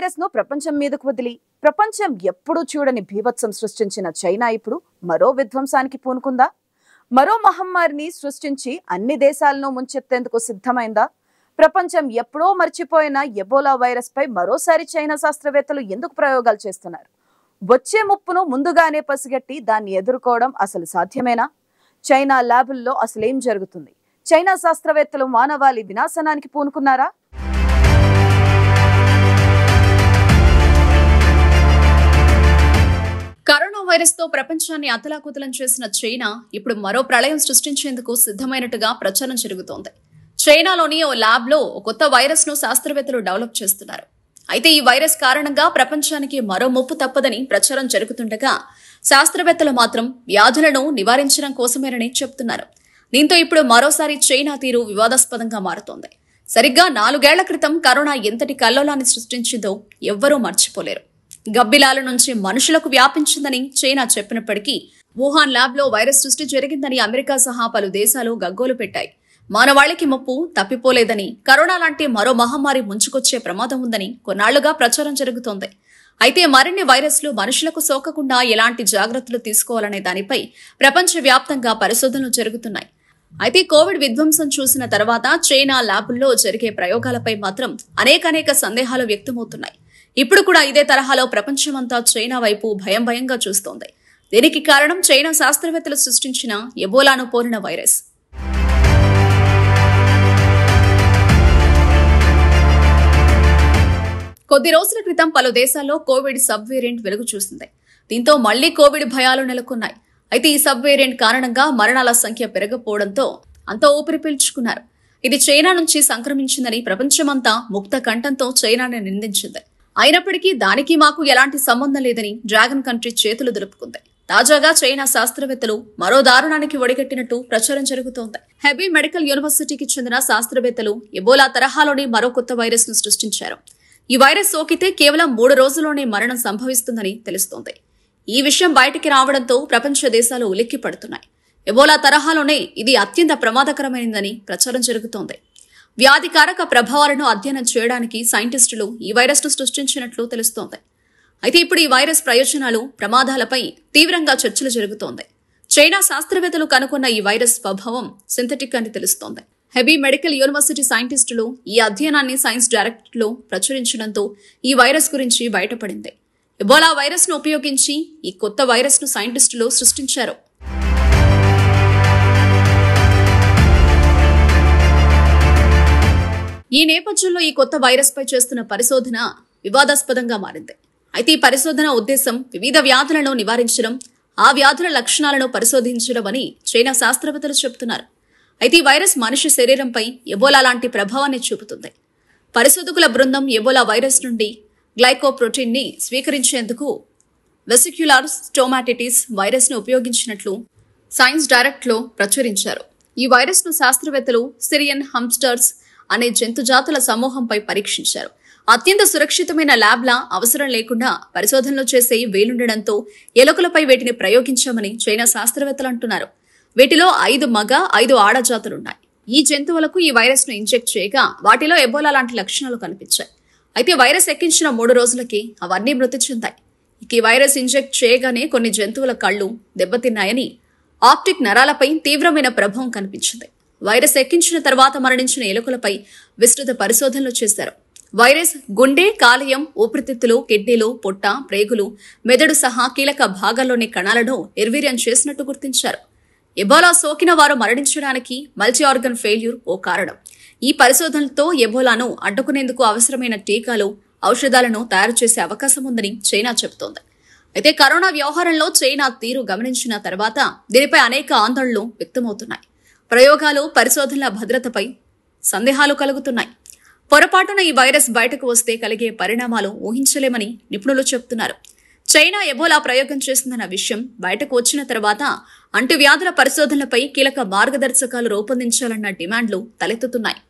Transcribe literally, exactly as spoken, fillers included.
Virus ను ప్రపంచం మీదకు వదిలి ప్రపంచం ఎప్పుడూ చూడని భీభత్సం సృష్టించిన చైనా ఇప్పుడు మరో విధ్వంసానికి పూనుకుందా? మరో మహమ్మారిని సృష్టించి అన్ని దేశాలను ముంచెత్తేందుకు సిద్ధమైందా? ప్రపంచం ఎప్పుడో మర్చిపోయిన ఎబోలా వైరస్ పై మరోసారి చైనా శాస్త్రవేత్తలు ఎందుకు ప్రయోగాలు చేస్తున్నారు? వచ్చే ముప్పును ముందుగానే పసిగట్టి దాన్ని ఎదుర్కోవడం అసలు సాధ్యమేనా? చైనా ల్యాబుల్లో అసలేం జరుగుతుంది? చైనా శాస్త్రవేత్తలు మానవాళి వినాశనానికి పూనుకున్నారా? కరోనా వైరస్ తో ప్రపంచాన్ని అతలాకుతలం చేసిన చైనా ఇప్పుడు మరో ప్రళయం సృష్టించేందుకు సిద్ధమైనట్టుగా ప్రచారం జరుగుతోంది. చైనాలోని ఓ ల్యాబ్ లో కొత్త వైరస్ ను శాస్త్రవేత్తలు డెవలప్ చేస్తున్నారు. అయితే ఈ వైరస్ కారణంగా ప్రపంచానికి మరో ముప్పు తప్పదని ప్రచారం జరుగుతుండగా శాస్త్రవేత్తలు మాత్రం వ్యాధులను నివారించడం కోసమేనని చెప్తున్నారు. దీంతో ఇప్పుడు మరోసారి చైనా తీరు వివాదాస్పదంగా మారుతోంది. సరిగ్గా నాలుగేళ్ల క్రితం కరోనా ఎంతటి కల్లోలాన్ని సృష్టించిందో ఎవ్వరూ మర్చిపోలేరు. గబ్బిలాల నుంచి మనుషులకు వ్యాపించిందని చైనా చెప్పినప్పటికీ వుహాన్ ల్యాబ్ లో వైరస్ సృష్టి జరిగిందని అమెరికా సహా పలు దేశాలు గగ్గోలు పెట్టాయి. మానవాళికి ముప్పు తప్పిపోలేదని, కరోనా లాంటి మరో మహమ్మారి ముంచుకొచ్చే ప్రమాదం ఉందని కొన్నాళ్లుగా ప్రచారం జరుగుతోంది. అయితే మరిన్ని వైరస్లు మనుషులకు సోకకుండా ఎలాంటి జాగ్రత్తలు తీసుకోవాలనే దానిపై ప్రపంచవ్యాప్తంగా పరిశోధనలు జరుగుతున్నాయి. అయితే కోవిడ్ విధ్వంసం చూసిన తర్వాత చైనా ల్యాబుల్లో జరిగే ప్రయోగాలపై మాత్రం అనేకానేక సందేహాలు వ్యక్తమవుతున్నాయి. ఇప్పుడు కూడా ఇదే తరహాలో ప్రపంచమంతా చైనా వైపు భయం భయంగా చూస్తోంది. దీనికి కారణం చైనా శాస్త్రవేత్తలు సృష్టించిన ఎబోలాను పోలిన వైరస్. కొద్ది రోజుల క్రితం పలు దేశాల్లో కోవిడ్ సబ్ వేరియంట్ వెలుగు చూసింది. దీంతో మళ్లీ కోవిడ్ భయాలు నెలకొన్నాయి. అయితే ఈ సబ్ వేరియంట్ కారణంగా మరణాల సంఖ్య పెరగకపోవడంతో అంతా ఊపిరి పీల్చుకున్నారు. ఇది చైనా నుంచి సంక్రమించిందని ప్రపంచమంతా ముక్త కంఠంతో చైనాని నిందించింది. అయినప్పటికీ దానికి మాకు ఎలాంటి సంబంధం లేదని డ్రాగన్ కంట్రీ చేతులు దులుపుకుంది. తాజాగా చైనా శాస్త్రవేత్తలు మరో దారుణానికి ఒడిగట్టినట్టు ప్రచారం జరుగుతోంది. హెబీ మెడికల్ యూనివర్సిటీకి చెందిన శాస్త్రవేత్తలు ఎబోలా తరహాలోని మరో కొత్త వైరస్ ను సృష్టించారు. ఈ వైరస్ సోకితే కేవలం మూడు రోజుల్లోనే మరణం సంభవిస్తుందని తెలుస్తోంది. ఈ విషయం బయటికి రావడంతో ప్రపంచ దేశాలు ఉలిక్కి పడుతున్నాయి. ఎబోలా తరహాలోనే ఇది అత్యంత ప్రమాదకరమైనదని ప్రచారం జరుగుతోంది. వ్యాధికారక ప్రభావాలను అధ్యయనం చేయడానికి సైంటిస్టులు ఈ వైరస్ ను సృష్టించినట్లు తెలుస్తోంది. అయితే ఇప్పుడు ఈ వైరస్ ప్రయోజనాలు, ప్రమాదాలపై తీవ్రంగా చర్చలు జరుగుతోంది. చైనా శాస్త్రవేత్తలు కనుగొన్న ఈ వైరస్ స్వభావం సింథటిక్ అని తెలుస్తోంది. హెబీ మెడికల్ యూనివర్సిటీ సైంటిస్టులు ఈ అధ్యయనాన్ని సైన్స్ డైరెక్ట్లో ప్రచురించడంతో ఈ వైరస్ గురించి బయటపడింది. ఎబోలా వైరస్ ను ఉపయోగించి ఈ కొత్త వైరస్ ను సైంటిస్టులు సృష్టించారు. ఈ నేపథ్యంలో ఈ కొత్త వైరస్ పై చేస్తున్న పరిశోధన వివాదాస్పదంగా మారింది. అయితే ఈ పరిశోధన ఉద్దేశం వివిధ వ్యాధులను నివారించడం, ఆ వ్యాధుల లక్షణాలను పరిశోధించడం అని చైనా శాస్త్రవేత్తలు చెబుతున్నారు. అయితే ఈ వైరస్ మనిషి శరీరంపై ఎబోలా లాంటి ప్రభావాన్ని చూపుతుంది. పరిశోధకుల బృందం ఎబోలా వైరస్ నుండి గ్లైకోప్రోటీన్ ని స్వీకరించేందుకు వెసిక్యులార్ స్టోమాటిటిస్ వైరస్ ను ఉపయోగించినట్లు సైన్స్ డైరెక్ట్ లో ప్రచురించారు. ఈ వైరస్ ను శాస్త్రవేత్తలు సిరియన్ హమ్స్టర్స్ అనే జంతుజాతుల సమూహంపై పరీక్షించారు. అత్యంత సురక్షితమైన ల్యాబ్లా అవసరం లేకుండా పరిశోధనలు చేసే వీలుండడంతో ఎలుకలపై వీటిని ప్రయోగించామని చైనా శాస్త్రవేత్తలు అంటున్నారు. వీటిలో ఐదు మగ, ఐదు ఆడ జాతులున్నాయి. ఈ జంతువులకు ఈ వైరస్ ను ఇంజెక్ట్ చేయగా వాటిలో ఎబోలా లాంటి లక్షణాలు కనిపించాయి. అయితే వైరస్ ఎక్కించిన మూడు రోజులకి అవన్నీ మృతి చెందాయి. ఇక ఈ వైరస్ ఇంజెక్ట్ చేయగానే కొన్ని జంతువుల కళ్లు దెబ్బతిన్నాయని, ఆప్టిక్ నరాలపై తీవ్రమైన ప్రభావం కనిపించింది. వైరస్ ఎక్కించిన తర్వాత మరణించిన ఎలుకలపై విస్తృత పరిశోధనలు చేశారు. వైరస్ గుండె, కాలేయం, ఊపిరితిత్తులు, కిడ్నీలు, పొట్ట, ప్రేగులు, మెదడు సహా కీలక భాగాల్లోని కణాలను నిర్వీర్యం చేసినట్టు గుర్తించారు. ఎబోలా సోకిన వారు మరణించడానికి మల్టీ ఆర్గన్ ఫెయిల్యూర్ ఓ కారణం. ఈ పరిశోధనలతో ఎబోలాను అడ్డుకునేందుకు అవసరమైన టీకాలు, ఔషధాలను తయారు చేసే అవకాశం ఉందని చైనా చెబుతోంది. అయితే కరోనా వ్యవహారంలో చైనా తీరు గమనించిన తర్వాత దీనిపై అనేక ఆందోళనలు వ్యక్తమవుతున్నాయి. ప్రయోగాలు, పరిశోధనల భద్రతపై సందేహాలు కలుగుతున్నాయి. పొరపాటున ఈ వైరస్ బయటకు వస్తే కలిగే పరిణామాలు ఊహించలేమని నిపుణులు చెబుతున్నారు. చైనా ఎబోలా ప్రయోగం చేసిందన్న విషయం బయటకు వచ్చిన తర్వాత అంటువ్యాధుల పరిశోధనలపై కీలక మార్గదర్శకాలు రూపొందించాలన్న డిమాండ్లు తలెత్తుతున్నాయి.